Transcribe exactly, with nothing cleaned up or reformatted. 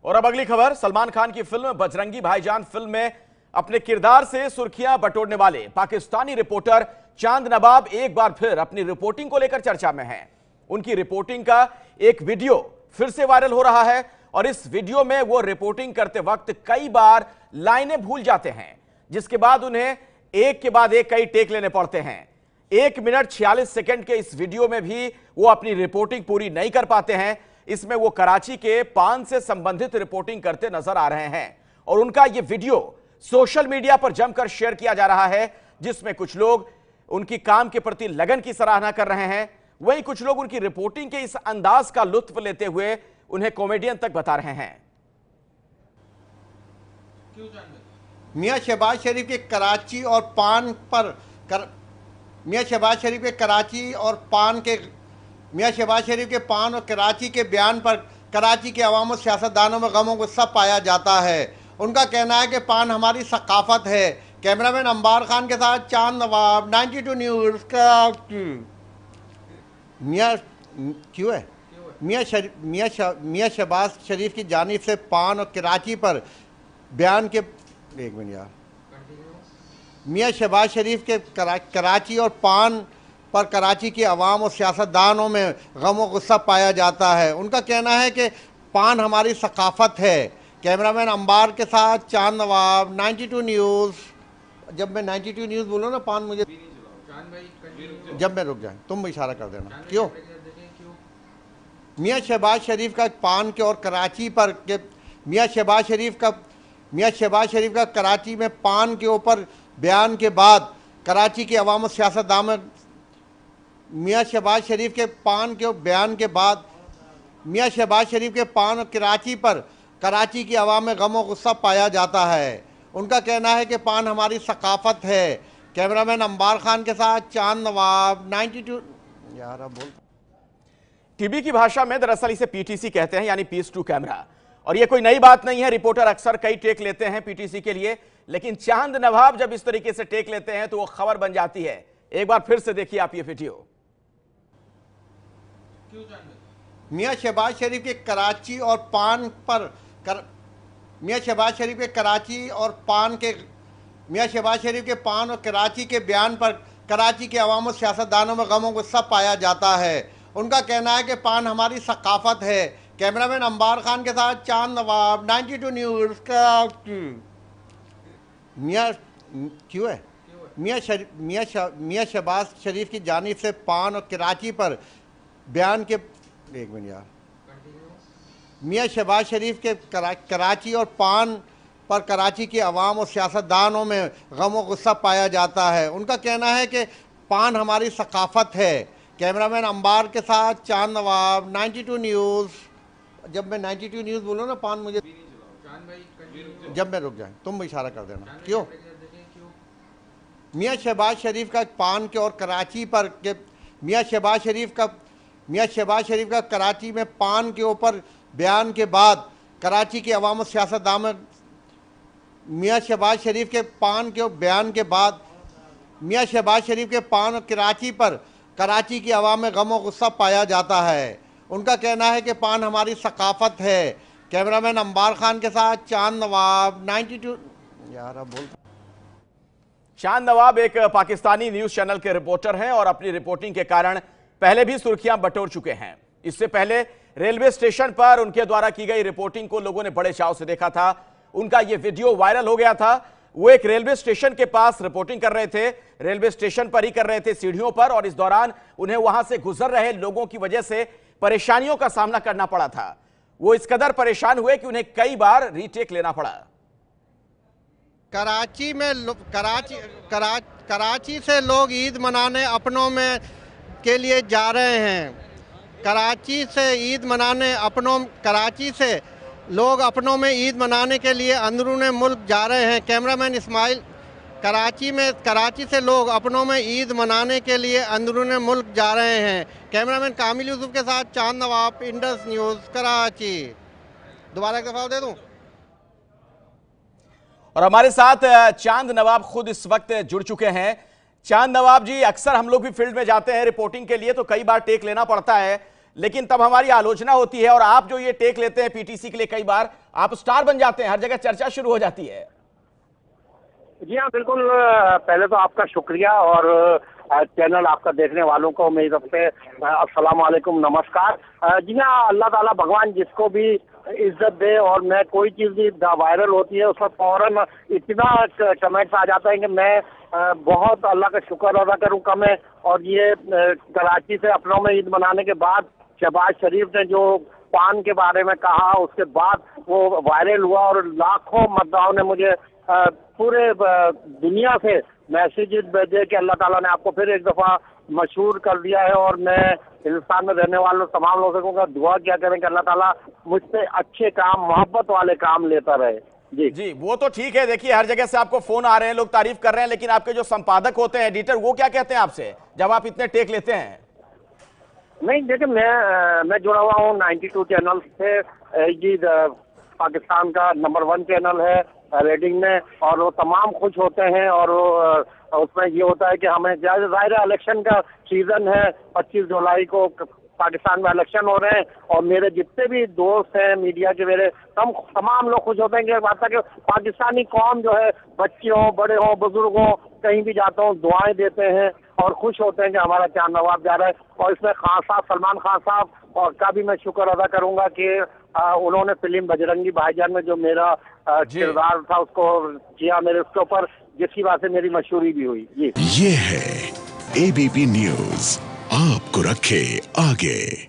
और अब अगली खबर, सलमान खान की फिल्म बजरंगी भाईजान फिल्म में अपने किरदार से सुर्खियां बटोरने वाले पाकिस्तानी रिपोर्टर चांद नवाब एक बार फिर अपनी रिपोर्टिंग को लेकर चर्चा में हैं। उनकी रिपोर्टिंग का एक वीडियो फिर से वायरल हो रहा है और इस वीडियो में वो रिपोर्टिंग करते वक्त कई बार लाइनें भूल जाते हैं, जिसके बाद उन्हें एक के बाद एक कई टेक लेने पड़ते हैं। एक मिनट छियालीस सेकंड के इस वीडियो में भी वो अपनी रिपोर्टिंग पूरी नहीं कर पाते हैं। इसमें वो कराची के पान से संबंधित रिपोर्टिंग करते नजर आ रहे हैं और उनका ये वीडियो सोशल मीडिया पर जमकर शेयर किया जा रहा है, जिसमें कुछ लोग उनकी काम के प्रति लगन की सराहना कर रहे हैं, वहीं कुछ लोग उनकी रिपोर्टिंग के इस अंदाज का लुत्फ लेते हुए उन्हें कॉमेडियन तक बता रहे हैं। मियां शहबाज शरीफ के कराची और पान पर कर, मियां शहबाज शरीफ के कराची और पान के मियां शहबाज शरीफ के पान और कराची के बयान पर कराची के अवाम और सियासतदानों में गमों को सब पाया जाता है। उनका कहना है कि पान हमारी सकाफत है। कैमरामैन अंबार खान के साथ चांद नवाब, नाइन्टी टू न्यूज़ का। मियां क्यों है मियां शर, मियां मियां शहबाज शरीफ की जानिब से पान और कराची पर बयान के एक मिनट यार मियां शहबाज शरीफ के करा, कराची और पान पर कराची के अवाम और सियासतदानों में गम और गुस्सा पाया जाता है। उनका कहना है कि पान हमारी सकाफत है। कैमरामैन अंबार के साथ चांद नवाब, नाइन्टी टू न्यूज़। जब मैं नाइन्टी टू न्यूज़ बोलूँ ना पान मुझे जब मैं रुक जाए तुम इशारा कर देना। क्यों? मियां शहबाज शरीफ का पान के और कराची पर के मियां शहबाज शरीफ का मियां शहबाज शरीफ का कराची में पान के ऊपर बयान के बाद कराची के अवाम और सियासतदान में मियां शहबाज शरीफ के पान के बयान के बाद मियां शहबाज शरीफ के पान और कराची पर कराची की अवाम में गम और गुस्सा पाया जाता है। उनका कहना है कि पान हमारी सकाफत है। कैमरामैन अंबार खान के साथ चांद नवाब, नाइन्टी टू। यार अब बोल। टीवी की भाषा में दरअसल इसे पीटीसी कहते हैं, यानी पीस टू कैमरा, और यह कोई नई बात नहीं है। रिपोर्टर अक्सर कई टेक लेते हैं पीटीसी के लिए, लेकिन चांद नवाब जब इस तरीके से टेक लेते हैं तो वो खबर बन जाती है। एक बार फिर से देखिए आप ये वीडियो। मियां शहबाज शरीफ के कराची और पान पर कर, मियां शहबाज शरीफ के कराची और पान के मियां शहबाज शरीफ के पान और कराची के बयान पर कराची के अवाम और सियासतदानों में गमों को सब पाया जाता है। उनका कहना है कि पान हमारी सकाफत है। कैमरामैन अंबार खान के साथ चांद नवाब, नाइन्टी टू न्यूज़ का। मियां क्यों है मियां शर, मियां मियां शहबाज शरीफ की जानिब से पान और कराची पर बयान के एक मिनट यार मियां शहबाज शरीफ के करा, कराची और पान पर कराची के अवाम और सियासतदानों में गम और गुस्सा पाया जाता है। उनका कहना है कि पान हमारी सकाफत है। कैमरामैन अंबार के साथ चांद नवाब, नाइन्टी टू न्यूज़। जब मैं नाइन्टी टू न्यूज़ बोलूँ ना पान मुझे जब मैं रुक जाए तुम इशारा कर देना। क्यों? मियां शहबाज शरीफ का पान के और कराची पर के मियां शहबाज शरीफ का मियां शहबाज शरीफ का कराची में पान के ऊपर बयान के बाद कराची के अवाम और सियासतदान में मियां शहबाज शरीफ के पान के बयान के बाद मियां शहबाज शरीफ के पान और कराची पर कराची की अवाम में गम और गुस्सा पाया जाता है। उनका कहना है कि पान हमारी सकाफत है। कैमरामैन अंबार खान के साथ चांद नवाब, नाइन्टी टू। यार अब बोल। चांद नवाब एक पाकिस्तानी न्यूज चैनल के रिपोर्टर हैं और अपनी रिपोर्टिंग के कारण पहले भी सुर्खियां बटोर चुके हैं। इससे पहले रेलवे स्टेशन पर उनके द्वारा की गई रिपोर्टिंग को लोगों ने बड़े चाव से देखा था। उनका यह वीडियो वायरल हो गया था। वो एक रेलवे स्टेशन के पास रिपोर्टिंग कर रहे थे, रेलवे स्टेशन पर ही कर रहे थे, सीढ़ियों पर, और इस दौरान उन्हें वहां से गुजर रहे लोगों की वजह से परेशानियों का सामना करना पड़ा था। वो इस कदर परेशान हुए कि उन्हें कई बार रीटेक लेना पड़ा। कराची में कराची करा, कराची से लोग ईद मनाने अपनों में के लिए जा रहे हैं। कराची से ईद मनाने अपनों कराची से लोग अपनों में ईद मनाने के लिए अंदरूने मुल्क जा रहे हैं। कैमरामैन इस्माइल कराची में कराची से लोग अपनों में ईद मनाने के लिए अंदरूने मुल्क जा रहे हैं। कैमरामैन कामिल यूसुफ के साथ चांद नवाब, इंडस न्यूज़, कराची। दोबारा एक दफा दे दूं। और हमारे साथ चांद नवाब खुद इस वक्त जुड़ चुके हैं। चांद नवाब जी, अक्सर हम लोग भी फील्ड में जाते हैं रिपोर्टिंग के लिए, तो कई बार टेक लेना पड़ता है, लेकिन तब हमारी आलोचना होती है और आप जो ये टेक लेते हैं पीटीसी के लिए, कई बार आप स्टार बन जाते हैं, हर जगह चर्चा शुरू हो जाती है। जी हाँ, बिल्कुल। पहले तो आपका शुक्रिया और चैनल आपका देखने वालों को मेरी तरफ से अस्सलाम वालेकुम, नमस्कार। जी हाँ, अल्लाह ताला भगवान जिसको भी इज्जत दे, और मैं कोई चीज़ भी वायरल होती है उस पर फौरन इतना कमेंट्स आ जाता है कि मैं बहुत अल्लाह का शुक्र अदा करूँ कम है। और ये कराची से अपनों में ईद मनाने के बाद शहबाज शरीफ ने जो पान के बारे में कहा, उसके बाद वो वायरल हुआ और लाखों मतदाताओं ने मुझे पूरे दुनिया से मैसेजेस भेजे कि अल्लाह ताला ने आपको फिर एक दफ़ा मशहूर कर दिया है। और मैं हिंदुस्तान में रहने वालों तमाम लोगों से कहूँगा, दुआ क्या करें कि अल्लाह ताला मुझसे अच्छे काम, मोहब्बत वाले काम लेता रहे। जी जी, वो तो ठीक है। देखिए, हर जगह से आपको फोन आ रहे हैं, लोग तारीफ कर रहे हैं, लेकिन आपके जो संपादक होते हैं, एडिटर, वो क्या कहते हैं आपसे जब आप इतने टेक लेते हैं? नहीं, देखिए, मैं मैं जुड़ा हुआ हूँ नाइन्टी टू चैनल से। जी, पाकिस्तान का नंबर वन चैनल है रेटिंग में, और वो तमाम खुश होते हैं। और उसमें ये होता है कि हमें जाहिर इलेक्शन का सीजन है, पच्चीस जुलाई को पाकिस्तान में इलेक्शन हो रहे हैं, और मेरे जितने भी दोस्त हैं मीडिया के, मेरे तम तमाम लोग खुश होते हैं कि बात है कि पाकिस्तानी कौम जो है, बच्चे हों, बड़े हों, बुजुर्ग हों, कहीं भी जाता हूँ दुआएं देते हैं और खुश होते हैं कि हमारा चांद नवाब जा रहा है। और इसमें खान साहब, सलमान खान साहब और का भी मैं शुक्र अदा करूंगा कि आ, उन्होंने फिल्म बजरंगी भाईजान में जो मेरा किरदार था उसको किया मेरे उसके ऊपर, जिसकी वजह से मेरी मशहूरी भी हुई। जी, ये है एबीपी न्यूज़, आपको रखे आगे।